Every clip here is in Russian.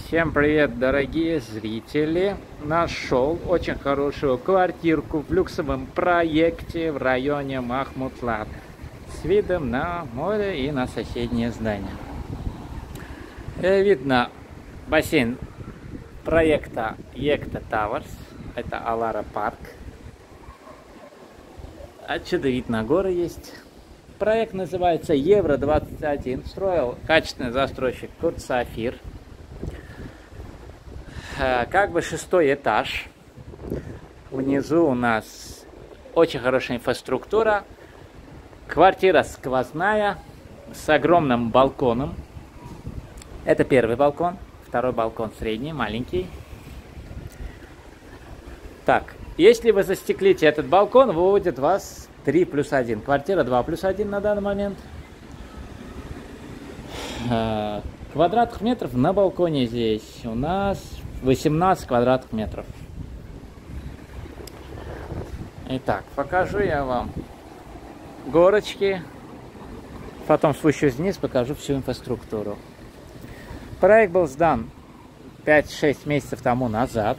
Всем привет, дорогие зрители! Нашел очень хорошую квартирку в люксовом проекте в районе Махмутлат с видом на море и на соседние здания. Видно бассейн проекта Yekta Towers, это Алара парк. Отсюда вид на горы есть. Проект называется Евро-21. Строил качественный застройщик Курт Сафир. Как бы 6-й этаж. Внизу у нас очень хорошая инфраструктура. Квартира сквозная с огромным балконом. Это первый балкон. Второй балкон средний, маленький. Так, если вы застеклите этот балкон, выводит вас 3+1. Квартира 2+1 на данный момент. Квадратных метров на балконе здесь у нас 18 квадратных метров. Итак, покажу я вам горочки. Потом спущусь вниз, покажу всю инфраструктуру. Проект был сдан 5-6 месяцев тому назад.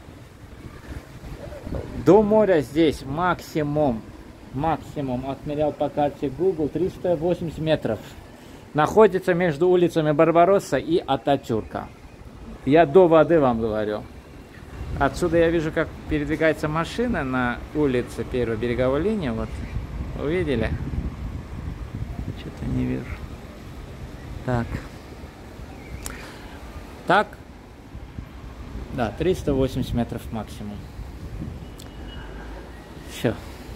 До моря здесь максимум отмерял по карте Google 380 метров. Находится между улицами Барбаросса и Ататюрка. Я до воды вам говорю. Отсюда я вижу, как передвигается машина на улице первой береговой линии. Вот, увидели? Что-то не вижу. Так. Да, 380 метров максимум. Все.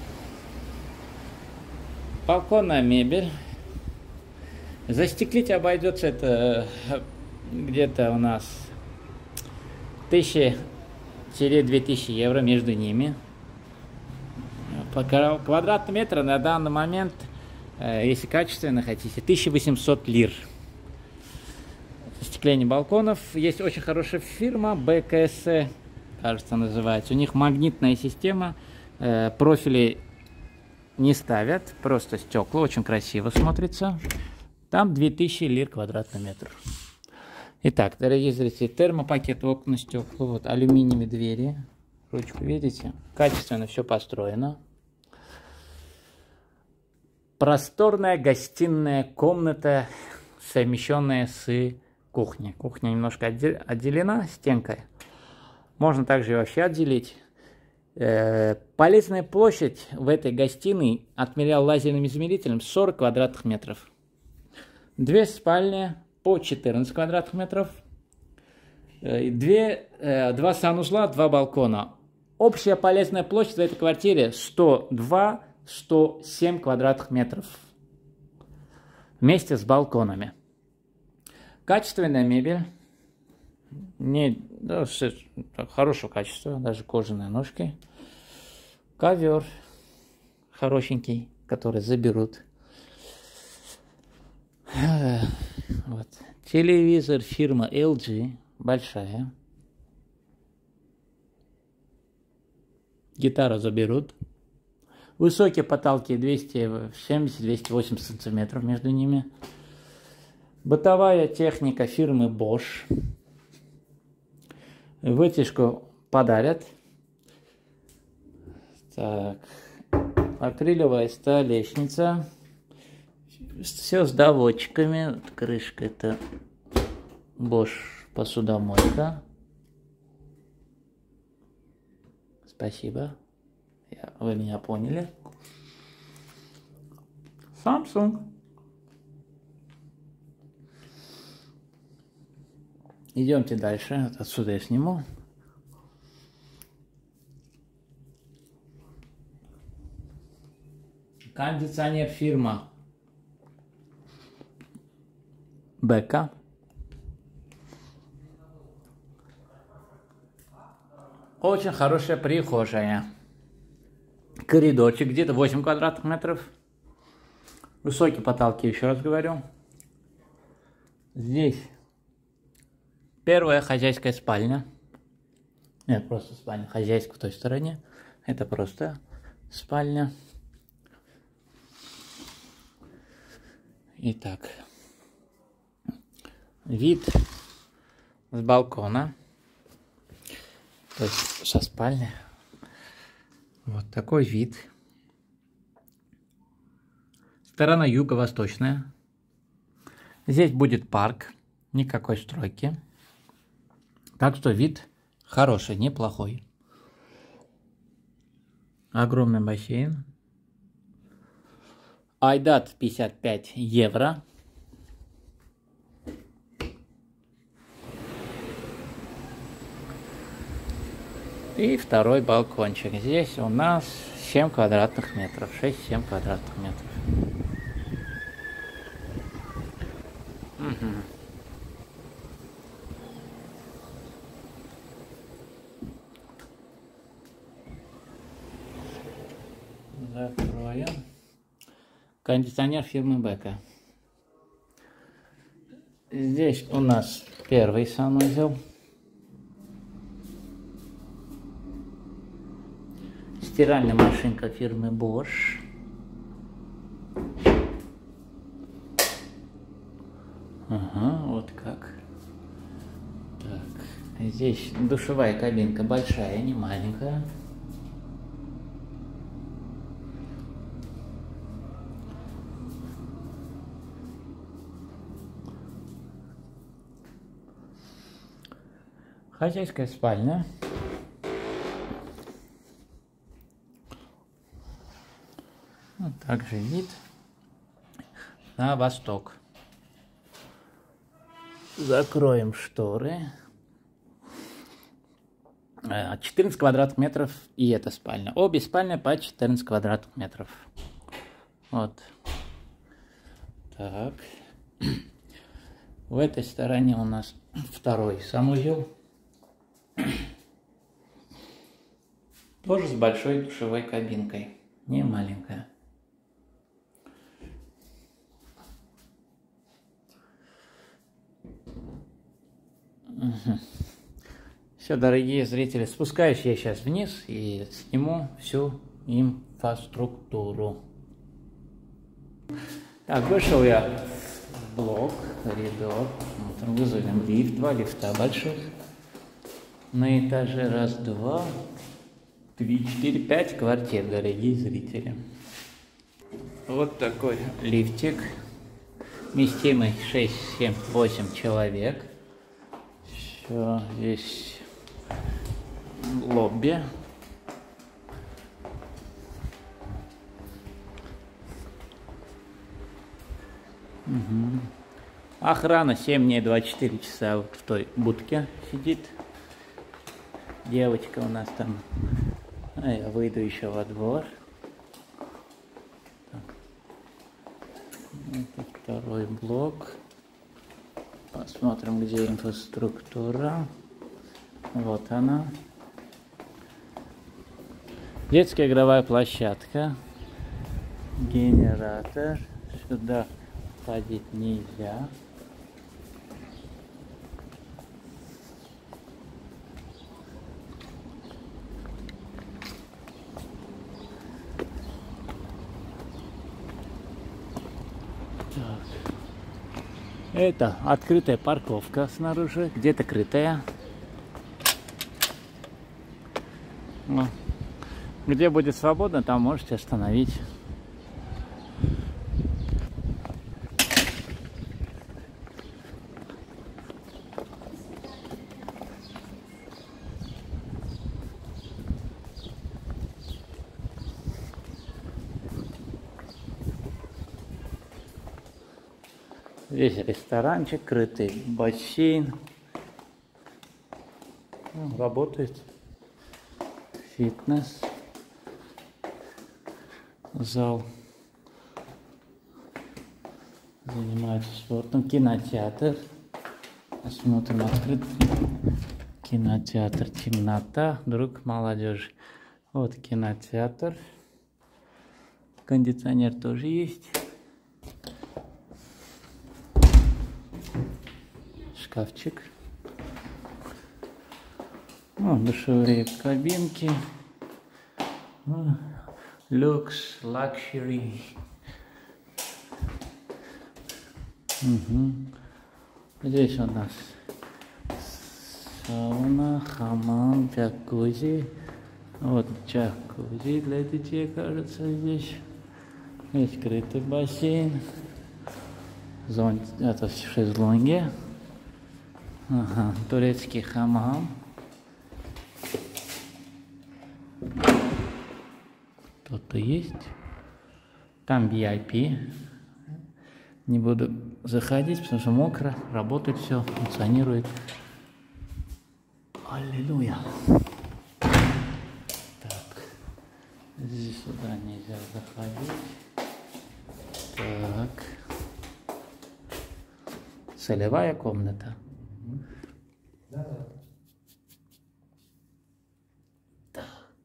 Балконная мебель. Застеклить обойдется это где-то у нас 1000–2000 евро между ними. По квадратный метр на данный момент, если качественно хотите, 1800 лир. Застекление балконов. Есть очень хорошая фирма БКС, кажется, называется. У них магнитная система. Профили не ставят, просто стекла. Очень красиво смотрится. Там 2000 лир квадратный метр. Итак, дорогие зрители, термопакет окна, стекла, вот алюминиевые двери. Ручку видите? Качественно все построено. Просторная гостиная комната, совмещенная с кухней. Кухня немножко отделена стенкой. Можно также вообще отделить. Полезная площадь в этой гостиной отмерял лазерным измерителем 40 квадратных метров. 2 спальни по 14 квадратных метров. 2 санузла, 2 балкона. Общая полезная площадь в этой квартире 102–107 квадратных метров. Вместе с балконами. Качественная мебель. Хорошего качества, даже кожаные ножки. Ковер хорошенький, который заберут. Вот. Телевизор фирма LG, большая. Гитару заберут. Высокие потолки 270–280 сантиметров между ними. Бытовая техника фирмы Bosch. Вытяжку подарят. Так. Акриловая столешница. Все с доводчиками. Вот крышка это Bosch посудомойка. Спасибо. Вы меня поняли. Samsung. Идемте дальше. Отсюда я сниму. Кондиционер фирма Бека. Очень хорошая прихожая. Коридорчик где-то 8 квадратных метров. Высокие потолки, еще раз говорю. Здесь первая хозяйская спальня. Нет, просто спальня. Хозяйская в той стороне. Это просто спальня. Итак, вид с балкона. То есть со спальни. Вот такой вид. Сторона юго-восточная. Здесь будет парк. Никакой стройки. Так что вид хороший, неплохой. Огромный бассейн. Айдат 55 евро. И второй балкончик. Здесь у нас 7 квадратных метров. 6-7 квадратных метров. Угу. Закроем. Кондиционер фирмы Бека. Здесь у нас первый санузел. Стиральная машинка фирмы Bosch. Ага, вот как. Так, здесь душевая кабинка большая, не маленькая. Хозяйская спальня. Вот также вид на восток. Закроем шторы. 14 квадратных метров и эта спальня. Обе спальни по 14 квадратных метров. Вот. Так. В этой стороне у нас второй санузел. Тоже с большой душевой кабинкой. Не маленькая. Угу. Все, дорогие зрители, спускаюсь я сейчас вниз и сниму всю инфраструктуру. Так, вышел я в блок, коридор. Вот, вызовем лифт, 2 лифта больших. На этаже 1, 2, 3, 4, 5 квартир, дорогие зрители. Вот такой лифтик. Вместимый 6, 7, 8 человек. Все, здесь лобби. Угу. Охрана 7 дней 24 часа вот в той будке сидит. Девочка у нас там. А я выйду еще во двор. Это второй блок. Посмотрим, где инфраструктура. Вот она. Детская игровая площадка. Генератор. Сюда ходить нельзя. Это открытая парковка снаружи, где-то крытая. Ну, где будет свободно, там можете остановить. Здесь ресторанчик, крытый бассейн. Работает фитнес. Зал. Занимаются спортом. Кинотеатр. Посмотрим, открыт. Кинотеатр. Темнота. Друг молодежи. Вот кинотеатр. Кондиционер тоже есть. Шкафчик. Душевые кабинки. Люкс, лакшери. Здесь у нас Сауна, хамам, джакузи. Вот джакузи для детей, кажется, здесь. Есть скрытый бассейн. Это шезлонги. Ага, турецкий хамам. Кто-то есть. Там VIP. Не буду заходить, потому что мокро. Работает все, функционирует. Аллилуйя. Так. Здесь сюда нельзя заходить. Так. Солевая комната. Да.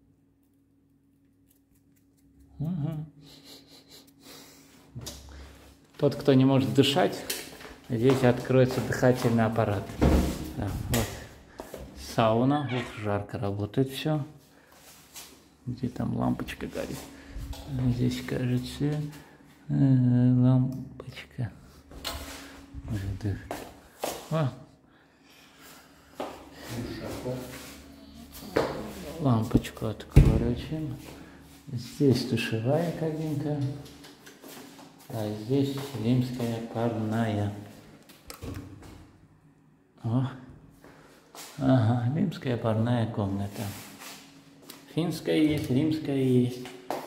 Угу. Тот, кто не может дышать, здесь откроется дыхательный аппарат. Да, вот. Сауна. Ух, жарко работает все. Где там лампочка горит? Здесь, кажется, лампочка. Лампочку откручим. Здесь душевая кабинка. А здесь римская парная. О. Ага, римская парная комната. Финская есть, римская есть.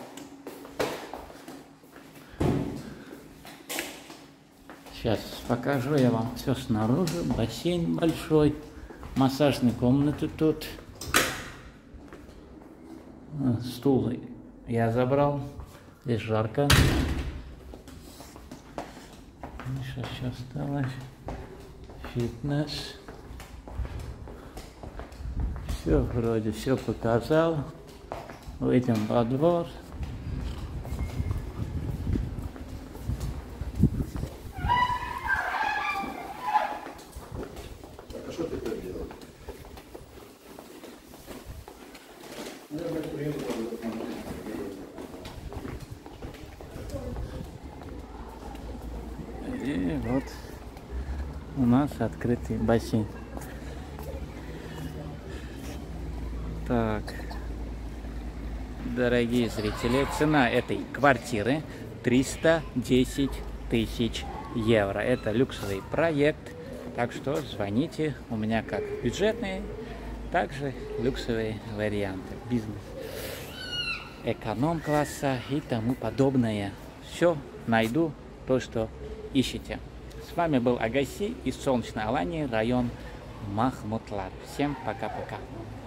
Сейчас покажу я вам все снаружи. Бассейн большой. Массажные комнаты тут. Стул я забрал. Здесь жарко. Сейчас еще осталось. Фитнес. Все вроде все показал. Выйдем во двор. А что ты так делаешь? И вот у нас открытый бассейн. Так, дорогие зрители, цена этой квартиры 310 тысяч евро. Это люксовый проект, так что звоните. У меня как бюджетные, также люксовые варианты. Бизнес, эконом-класса и тому подобное. Все найду, то, что ищете. С вами был Агаси из солнечной Алании, район Махмутлар. Всем пока-пока.